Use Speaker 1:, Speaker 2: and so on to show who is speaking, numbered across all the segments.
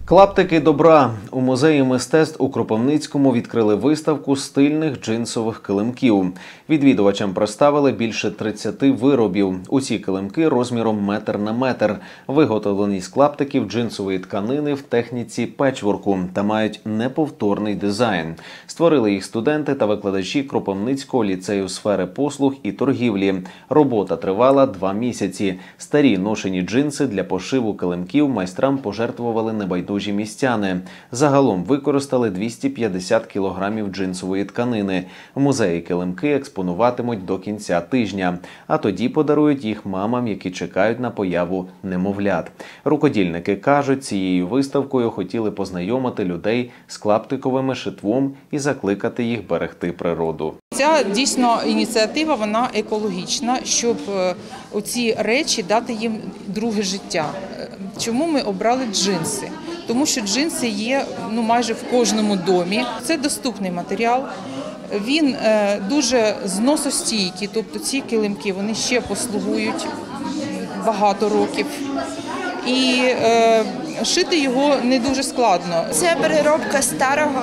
Speaker 1: Клаптики добра. У музеї мистецтв у Кропивницькому відкрили виставку стильних джинсових килимків. Відвідувачам представили більше 30 виробів. Усі килимки розміром метр на метр, виготовлені з клаптиків джинсової тканини в техніці печворку та мають неповторний дизайн. Створили їх студенти та викладачі Кропивницького ліцею сфери послуг і торгівлі. Робота тривала 2 місяці. Старі ношені джинси для пошиву килимків майстрам пожертвували небайдужі містяни. Загалом використали 250 кілограмів джинсової тканини. В музеї килимки експонуватимуть до кінця тижня, а тоді подарують їх мамам, які чекають на появу немовлят. Рукодільники кажуть, цією виставкою хотіли познайомити людей з клаптиковим шитвом і закликати їх берегти природу.
Speaker 2: Ця дійсно ініціатива, вона екологічна, щоб оці речі дати їм друге життя. Чому ми обрали джинси? Тому що джинси є майже в кожному домі. Це доступний матеріал, він дуже зносостійкий, тобто ці килимки вони ще послугують багато років. І шити його не дуже складно.
Speaker 3: Це переробка старого.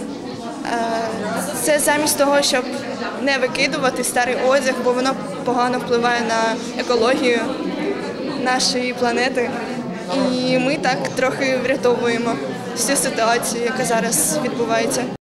Speaker 3: Це замість того, щоб не викидувати старий одяг, бо воно погано впливає на екологію нашої планети. І ми так трохи врятовуємо всю ситуацію, яка зараз відбувається.